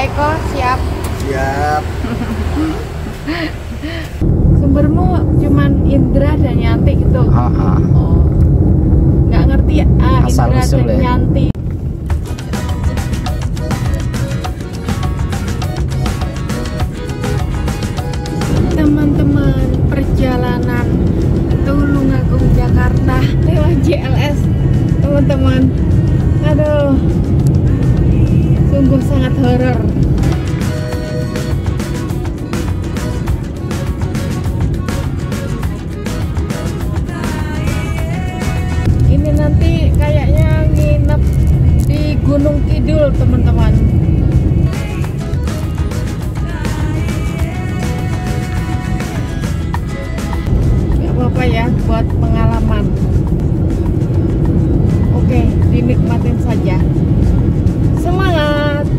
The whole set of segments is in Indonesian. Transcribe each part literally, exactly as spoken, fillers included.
Eko, siap. Siap. Sumbermu cuman Indra dan Yanti gitu. Ah, ah. Oh. Nggak ngerti ya? Ah, Asal Indra usul dan ya. Yanti. Teman-teman, perjalanan Tulungagung Jakarta lewat J L S, teman-teman. Aduh, sungguh sangat horor. Ini nanti kayaknya nginep di Gunung Kidul, teman-teman. Gak apa-apa ya, buat pengalaman. Oke, dinikmatin saja. Semangat.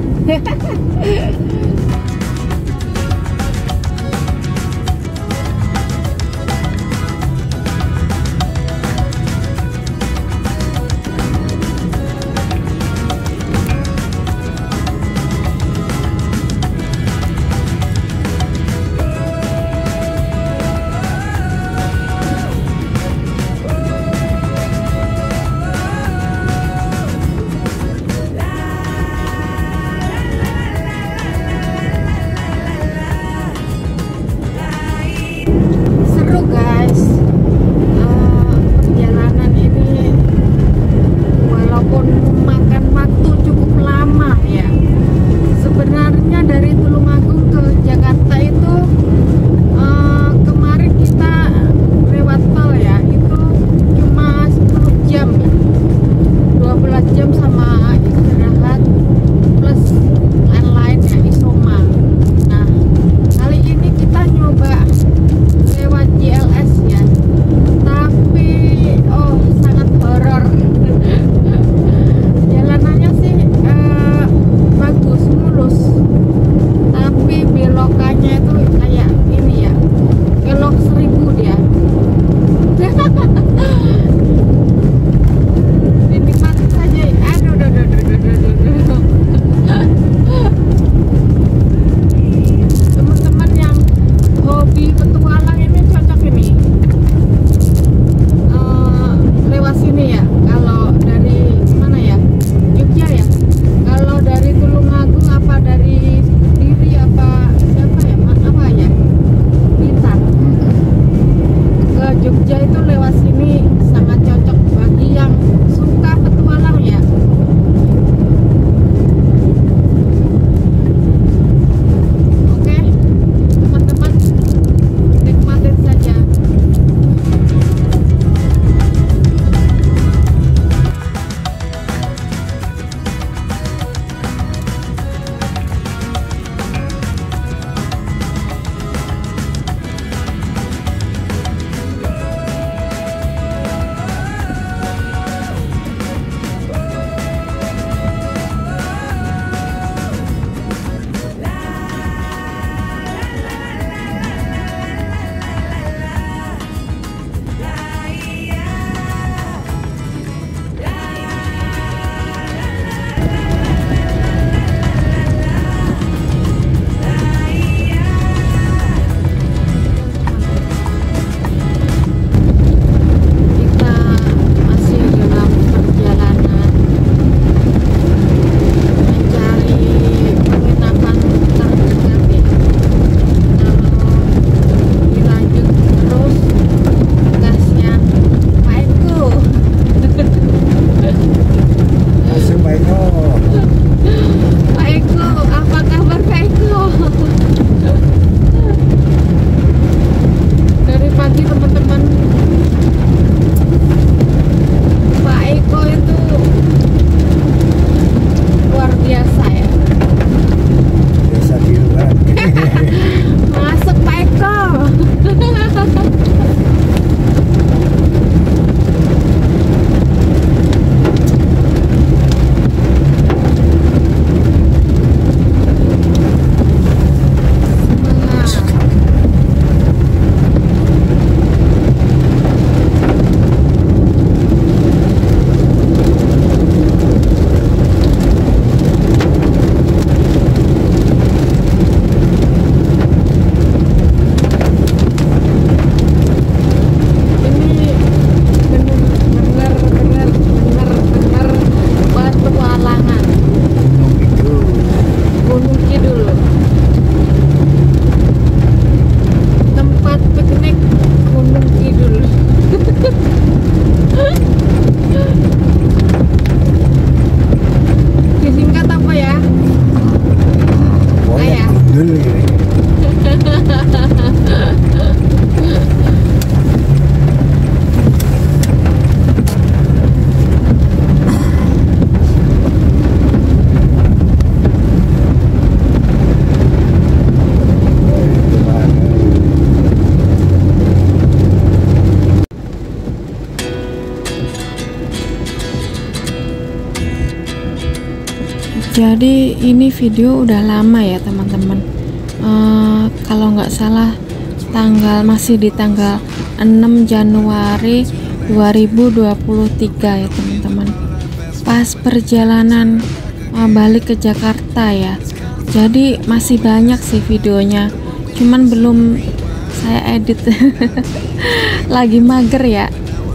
Jadi ini video udah lama ya teman-teman. Uh, kalau nggak salah tanggal masih di tanggal enam Januari dua ribu dua puluh tiga ya teman-teman. Pas perjalanan uh, balik ke Jakarta ya. Jadi masih banyak sih videonya. Cuman belum saya edit. Lagi mager ya.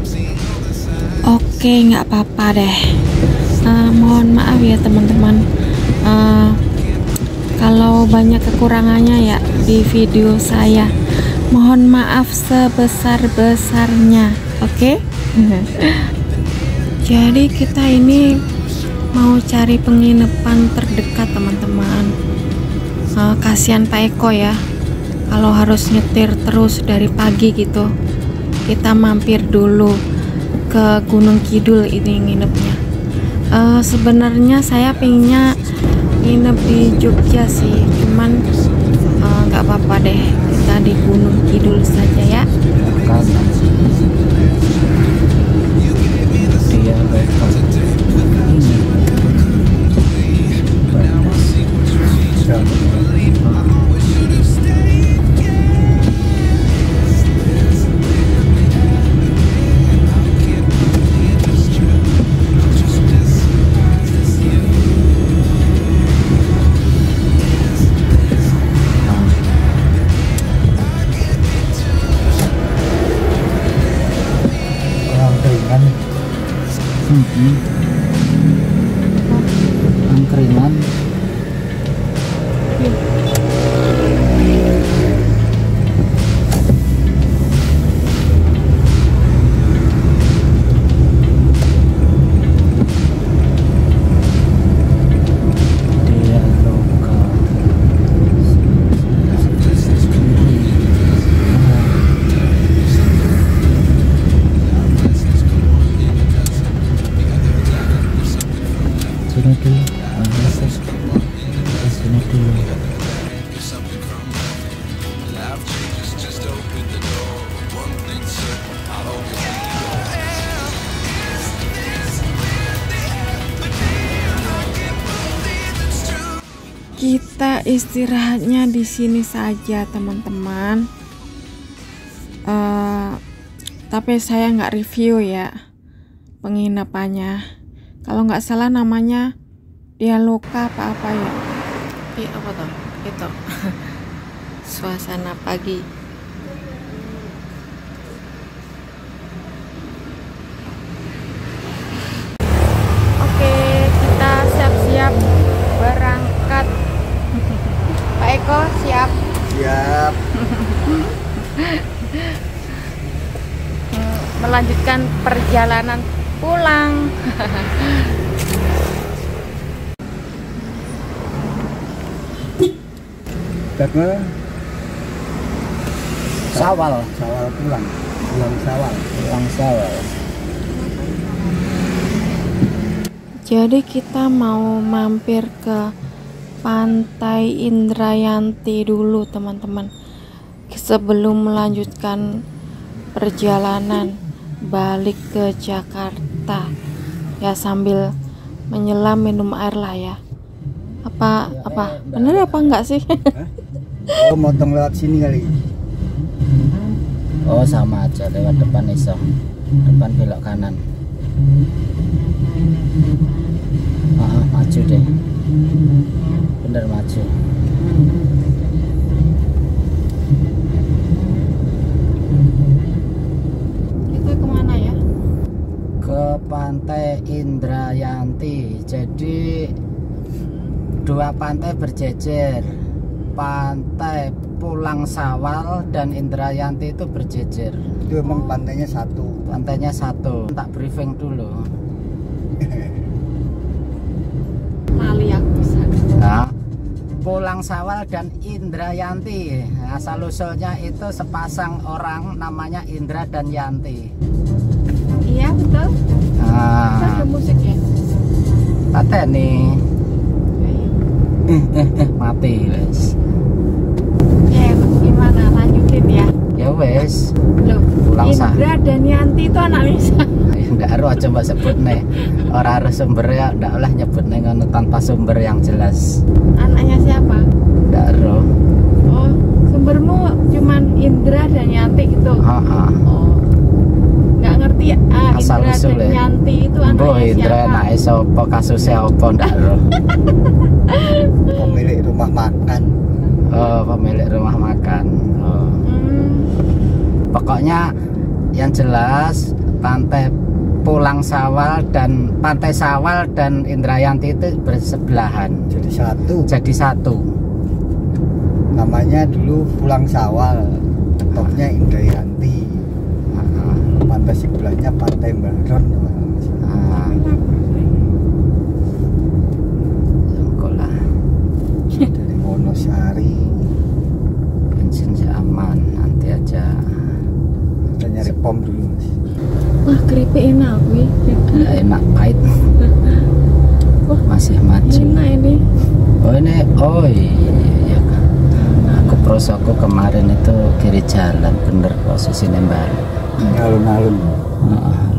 Oke, nggak apa-apa deh. Uh, mohon maaf ya teman-teman, uh, kalau banyak kekurangannya ya di video saya, mohon maaf sebesar-besarnya. Oke. Jadi kita ini mau cari penginapan terdekat teman-teman. uh, kasihan Pak Eko ya, kalau harus nyetir terus dari pagi gitu. Kita mampir dulu ke Gunung Kidul ini nginepnya. Uh, sebenarnya saya pengennya nginep di Jogja sih, cuman nggak uh, apa-apa deh, kita di Gunung Kidul saja ya. Dia angkringan. Sini dulu, sini dulu. Kita istirahatnya di sini saja teman-teman. Uh, tapi saya nggak review ya penginapannya. Kalau nggak salah namanya Dialoka apa-apa ya. Iya apa tuh? Itu suasana pagi. Oke, kita siap-siap berangkat. Pak Eko siap? Siap. Melanjutkan perjalanan pulang. Karena Sawal, Sawal pulang, pulang Sawal, pulang Sawal. Jadi kita mau mampir ke Pantai Indrayanti dulu teman-teman, sebelum melanjutkan perjalanan balik ke Jakarta ya, sambil menyelam minum air lah ya. Apa ya, apa eh, bener apa enggak sih? Oh, motong lewat sini kali. Oh, sama aja, lewat depan iso. Depan belok kanan. Ah, maju deh. Bener maju. Kita kemana ya? Ke Pantai Indrayanti. Jadi dua pantai berjejer. Pantai Pulang Sawal dan Indrayanti itu berjejer. Itu emang pantainya satu. Pantainya satu. Tak briefing dulu. Lali aku bisa. Nah, Pulang Sawal dan Indrayanti, asal usulnya itu sepasang orang namanya Indra dan Yanti. Iya betul. Nah, ada musik ya. pateni. Eh, eh, eh, mati wes. Ya gimana, lanjutin ya. Ya wes. Loh, Pulang Sawal. Indra dan Yanti itu anak Lisa. ndak ero aja mbak sebut nih. Orang harus sumbernya ndak olah nyebut nih ngono tanpa sumber yang jelas. Anaknya siapa? Ndak ero. Oh, sumbermu cuman Indra dan Yanti gitu. Heeh. Oh. Nggak ngerti ya? Ah, Asal Indra usul dan ya. Yanti itu anaknya Mbok Indra siapa? anake sapa, kasusnya apa ndak ero. Pemilik rumah makan. Oh, pemilik rumah makan. Oh. Hmm. Pokoknya yang jelas Pantai Pulang Sawal dan Pantai Sawal dan Indrayanti itu bersebelahan. Jadi satu. Jadi satu. Namanya dulu Pulang Sawal. Topnya Indrayanti. Heeh. Pantai sebelahnya Pantai Baron. Ah, engkolah. Dari Wonosari. Bensin sih aman, nanti aja. Kita nyari pom dulu mas. Wah, keripik enak wih. Nggak enak pahit. Wah, Masih macet. enak ini. Oh ini, oh iya kan. Aku prosoku kemarin itu kiri jalan, bener posisinya balik. Alun-alun. Heeh.